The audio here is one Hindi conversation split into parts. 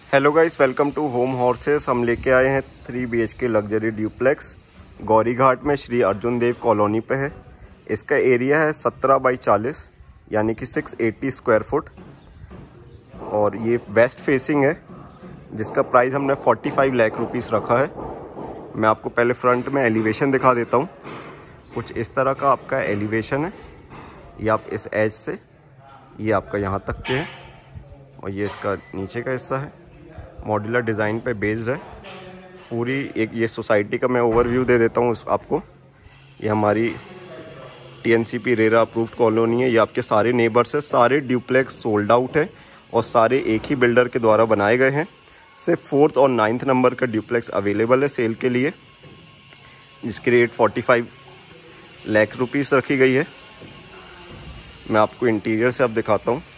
Hello guys, welcome to home horses. हम लेके आए हैं 3 BHK luxury duplex Gauri Ghat में श्री अर्जुन देव कॉलोनी पे है। इसका एरिया है 17 बाई 40 यानी कि 680 स्क्वायर फुट और ये वेस्ट फेसिंग है, जिसका प्राइस हमने 45 लाख रुपीस रखा है। मैं आपको पहले फ्रंट में एलिवेशन दिखा देता हूँ। कुछ इस तरह का आपका एलिवेशन है। ये आप इस एज से ये आपका यहाँ तक के है और ये इसका नीचे का हिस्सा है। मॉड्यूलर डिज़ाइन पे बेस्ड है पूरी। एक ये सोसाइटी का मैं ओवरव्यू दे देता हूँ आपको। ये हमारी TNCP रेरा अप्रूव्ड कॉलोनी है। ये आपके सारे नेबर्स है। सारे ड्यूप्लेक्स सोल्ड आउट है और सारे एक ही बिल्डर के द्वारा बनाए गए हैं। सिर्फ 4th और 9th नंबर का ड्यूप्लेक्स अवेलेबल है सेल के लिए, जिसकी रेट 45 लाख रुपीस रखी गई है। मैं आपको इंटीरियर से अब दिखाता हूँ।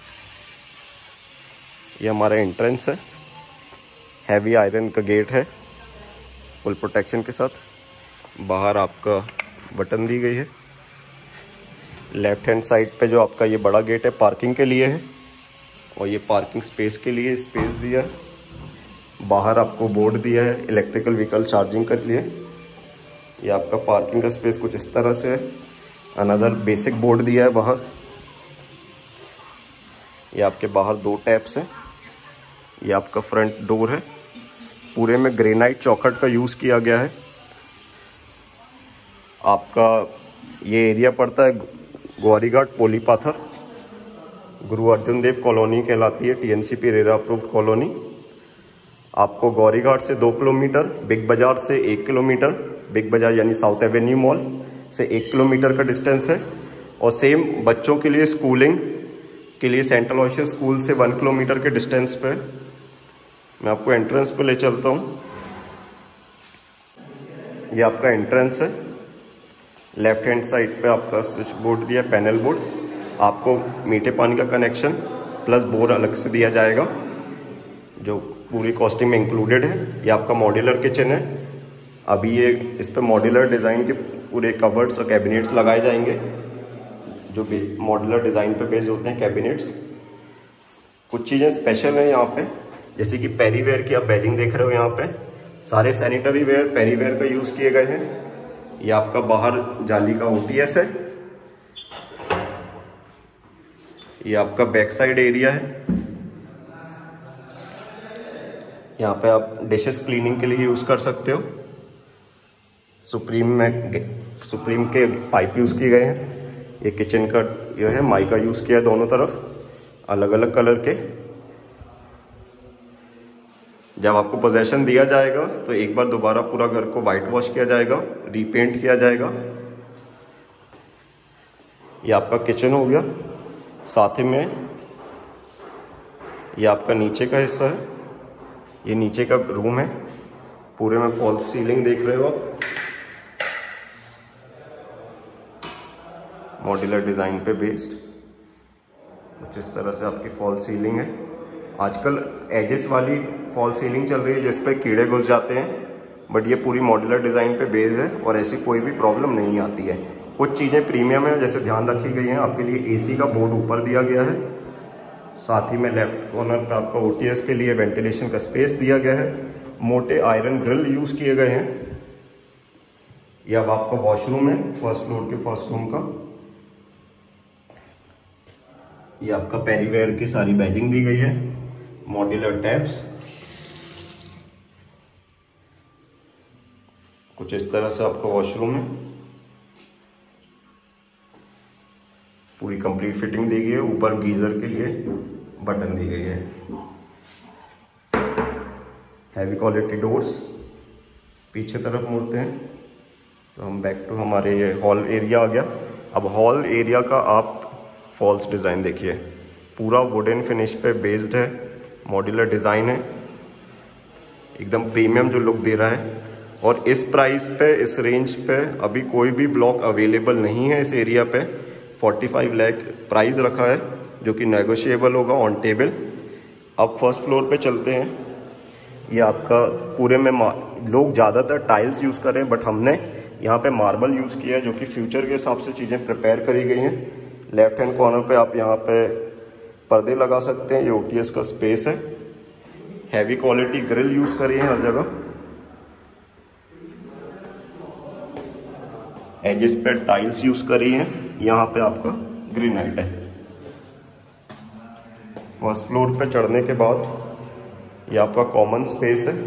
ये हमारा एंट्रेंस है। हैवी आयरन का गेट है फुल प्रोटेक्शन के साथ। बाहर आपका बटन दी गई है। लेफ्ट हैंड साइड पे जो आपका ये बड़ा गेट है पार्किंग के लिए है और ये पार्किंग स्पेस के लिए स्पेस दिया है। बाहर आपको बोर्ड दिया है इलेक्ट्रिकल व्हीकल चार्जिंग के लिए। ये आपका पार्किंग का स्पेस कुछ इस तरह से है। अनदर बेसिक बोर्ड दिया है बाहर। ये आपके बाहर 2 टैप्स हैं। ये आपका फ्रंट डोर है। पूरे में ग्रेनाइट चौखट का यूज़ किया गया है। आपका ये एरिया पड़ता है गौरी घाट पोलीपाथर। गुरु अर्जुन देव कॉलोनी कहलाती है, TNCP रेरा अप्रूव्ड कॉलोनी। आपको गौरी घाट से 2 किलोमीटर, बिग बाज़ार से 1 किलोमीटर, बिग बाज़ार यानी साउथ एवेन्यू मॉल से 1 किलोमीटर का डिस्टेंस है। और सेम बच्चों के लिए स्कूलिंग के लिए सेंट अलोयसियस स्कूल से 1 किलोमीटर के डिस्टेंस पे। मैं आपको एंट्रेंस पे ले चलता हूँ। ये आपका एंट्रेंस है। लेफ्ट हैंड साइड पे आपका स्विच बोर्ड दिया, पैनल बोर्ड। आपको मीठे पानी का कनेक्शन प्लस बोर अलग से दिया जाएगा, जो पूरी कॉस्टिंग में इंक्लूडेड है। ये आपका मॉड्यूलर किचन है। अभी ये इस पे मॉड्यूलर डिज़ाइन के पूरे कबर्ड्स और कैबिनेट्स लगाए जाएंगे, जो भी मॉड्यूलर डिज़ाइन पे बेस्ड होते हैं कैबिनेट्स। कुछ चीज़ें स्पेशल हैं यहाँ पे, जैसे कि पेरीवेयर की आप बैजिंग देख रहे हो। यहाँ पे सारे सैनिटरी वेयर पेरीवेयर का यूज़ किए गए हैं। ये आपका बाहर जाली का OTS है। ये आपका बैक साइड एरिया है। यहाँ पे आप डिशेस क्लीनिंग के लिए यूज़ कर सकते हो। सुप्रीम के पाइप यूज़ किए गए हैं। ये किचन का ये है, माइका यूज़ किया है दोनों तरफ अलग अलग कलर के। जब आपको पोजेशन दिया जाएगा तो एक बार दोबारा पूरा घर को वाइट वॉश किया जाएगा, रीपेंट किया जाएगा। ये आपका किचन हो गया। साथ ही में ये आपका नीचे का हिस्सा है। ये नीचे का रूम है। पूरे में फॉल्स सीलिंग देख रहे हो आप, मॉड्यूलर डिज़ाइन पे बेस्ड। कुछ इस तरह से आपकी फॉल्स सीलिंग है। आजकल एजेस वाली फॉल सीलिंग चल रही है जिस पे कीड़े घुस जाते हैं, बट ये पूरी मॉड्यूलर डिज़ाइन पे बेस्ड है और ऐसी कोई भी प्रॉब्लम नहीं आती है। कुछ चीज़ें प्रीमियम है, जैसे ध्यान रखी गई हैं। आपके लिए AC का बोर्ड ऊपर दिया गया है। साथ ही में लेफ्ट कॉर्नर पे आपका OTS के लिए वेंटिलेशन का स्पेस दिया गया है। मोटे आयरन ग्रिल यूज़ किए गए हैं। यह अब आपका वॉशरूम है फर्स्ट फ्लोर के फर्स्ट रूम का। ये आपका पेरीवेयर की सारी बैजिंग दी गई है। मॉड्यूलर टैब्स कुछ इस तरह से आपका वॉशरूम है। पूरी कंप्लीट फिटिंग दी गई है। ऊपर गीजर के लिए बटन दी गई है। Heavy quality doors. पीछे तरफ मुड़ते हैं तो हम बैक टू हमारे ये हॉल एरिया आ गया। अब हॉल एरिया का आप फॉल्स डिज़ाइन देखिए। पूरा वुडन फिनिश पे बेस्ड है। मॉड्यूलर डिज़ाइन है, एकदम प्रीमियम जो लुक दे रहा है। और इस प्राइस पे, इस रेंज पे अभी कोई भी ब्लॉक अवेलेबल नहीं है इस एरिया पे। 45 लाख प्राइस रखा है, जो कि नेगोशिएबल होगा ऑन टेबल। अब फर्स्ट फ्लोर पे चलते हैं। ये आपका पूरे में लोग ज़्यादातर टाइल्स यूज़ कर रहे हैं, बट हमने यहाँ पे मार्बल यूज़ किया है, जो कि फ्यूचर के हिसाब से चीज़ें प्रिपेयर करी गई हैं। लेफ्ट हैंड कॉर्नर पे आप यहाँ पे पर्दे लगा सकते हैं। ये OTS का स्पेस है। हैवी क्वालिटी ग्रिल यूज करी है हर जगह। एजेस पे टाइल्स यूज करी है। यहाँ पे आपका ग्रेनाइट है। फर्स्ट फ्लोर पे चढ़ने के बाद ये आपका कॉमन स्पेस है।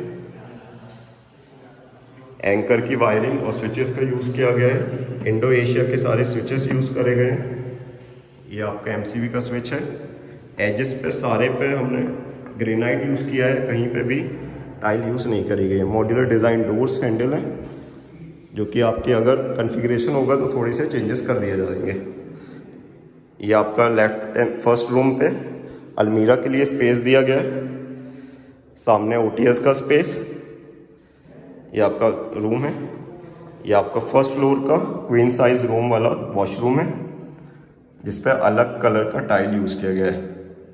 एंकर की वायरिंग और स्विचेस का यूज किया गया है। इंडो एशिया के सारे स्विचेस यूज करे गए हैं। ये आपका एमसीबी का स्विच है। एजेस पे सारे पे हमने ग्रेनाइट यूज किया है, कहीं पे भी टाइल यूज नहीं करी गई है। मॉड्यूलर डिजाइन डोर्स हैंडल है, जो कि आपके अगर कॉन्फ़िगरेशन होगा तो थोड़ी से चेंजेस कर दिए जाएंगे। ये आपका लेफ्ट एंड फर्स्ट रूम पे अलमीरा के लिए स्पेस दिया गया है। सामने ओटीएस का स्पेस। ये आपका रूम है। ये आपका फर्स्ट फ्लोर का क्वीन साइज रूम वाला वॉशरूम है, जिसपे अलग कलर का टाइल यूज किया गया है।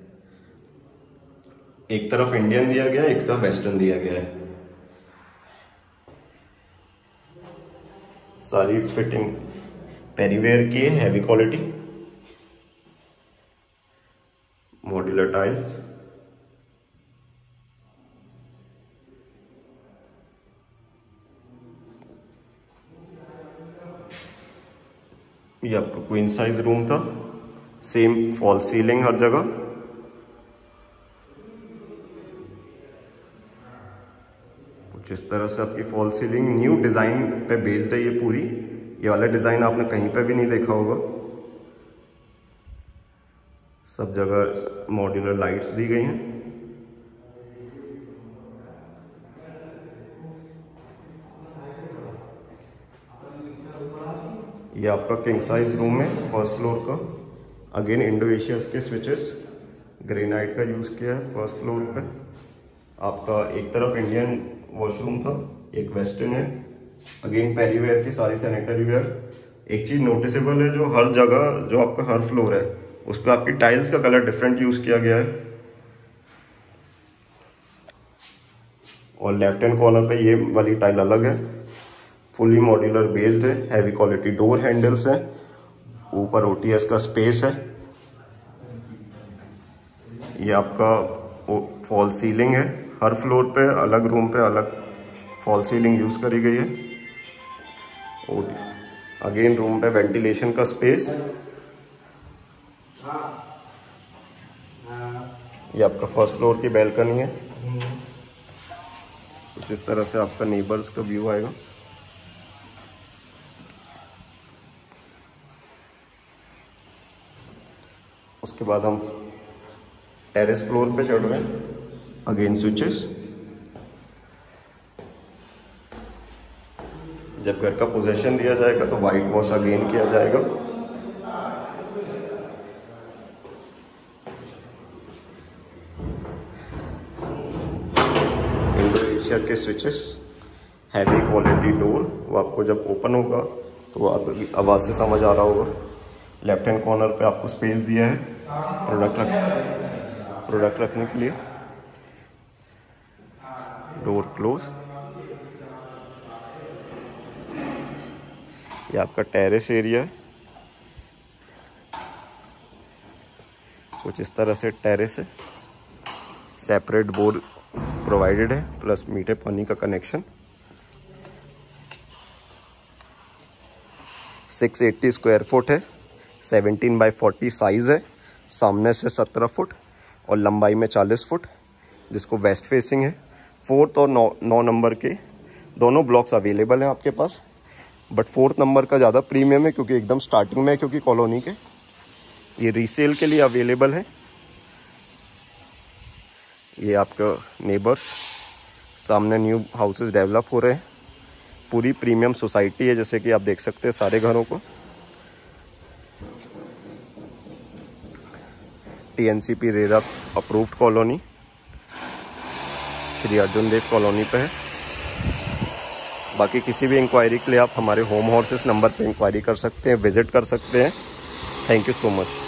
एक तरफ इंडियन दिया गया है, एक तरफ वेस्टर्न दिया गया है। सारी फिटिंग पेरीवेयर की है, हैवी क्वालिटी मॉड्यूलर टाइल्स। ये आपका क्वीन साइज रूम था। सेम फॉल सीलिंग हर जगह। कुछ इस तरह से आपकी फॉल सीलिंग न्यू डिजाइन पे बेस्ड है ये पूरी। ये वाला डिजाइन आपने कहीं पे भी नहीं देखा होगा। सब जगह मॉड्यूलर लाइट्स दी गई हैं। ये आपका किंग साइज रूम है फर्स्ट फ्लोर का। अगेन इंडो एशियाज के स्विचेस ग्रेनाइट का यूज किया है। फर्स्ट फ्लोर पे आपका एक तरफ इंडियन वॉशरूम था, एक वेस्टर्न है। अगेन पेरीवेयर की सारी सैनिटरी वेयर। एक चीज नोटिसेबल है, जो हर जगह जो आपका हर फ्लोर है उस पर आपकी टाइल्स का कलर डिफरेंट यूज किया गया है। और लेफ्ट हैंड कॉर्नर पे ये वाली टाइल अलग है। फुली मॉड्यूलर बेस्ड है। हैवी क्वालिटी डोर हैंडल्स है। ऊपर ओटीएस का स्पेस है। ये आपका फॉल सीलिंग है। हर फ्लोर पे अलग रूम पे अलग फॉल सीलिंग यूज करी गई है। और अगेन रूम पे वेंटिलेशन का स्पेस। ये आपका फर्स्ट फ्लोर की बैल्कनी है। कुछ इस तरह से आपका नेबर्स का व्यू आएगा। उसके बाद हम टेरेस फ्लोर पे चढ़ रहे हैं। Again switches. जब घर का पोजेशन दिया जाएगा तो वाइट वॉश अगेन किया जाएगा। इंडो एशिया के स्विचेस, हैवी क्वालिटी डोर। वो आपको जब ओपन होगा तो आपकी आवाज से समझ आ रहा होगा। लेफ्ट हैंड कॉर्नर पे आपको स्पेस दिया है प्रोडक्ट रखने के लिए। Door close. ये आपका टेरेस एरिया है। कुछ इस तरह से टेरेस है। सेपरेट बोर प्रोवाइडेड है, प्लस मीठे पानी का कनेक्शन। 680 स्क्वायर फुट है। 17x40 साइज है। सामने से 17 फुट और लंबाई में 40 फुट, जिसको वेस्ट फेसिंग है। 4th और 9 नंबर के दोनों ब्लॉक्स अवेलेबल हैं आपके पास, बट 4th नंबर का ज़्यादा प्रीमियम है क्योंकि एकदम स्टार्टिंग में है, क्योंकि कॉलोनी के ये रीसेल के लिए अवेलेबल है। ये आपका नेबर्स। सामने न्यू हाउसेस डेवलप हो रहे हैं। पूरी प्रीमियम सोसाइटी है, जैसे कि आप देख सकते हैं सारे घरों को। TNCP RERA approved colony Shri Arjun Dev colony पे है। बाकी किसी भी इंक्वायरी के लिए आप हमारे होम हॉर्सेस नंबर पे इंक्वायरी कर सकते हैं, विजिट कर सकते हैं। Thank you so much.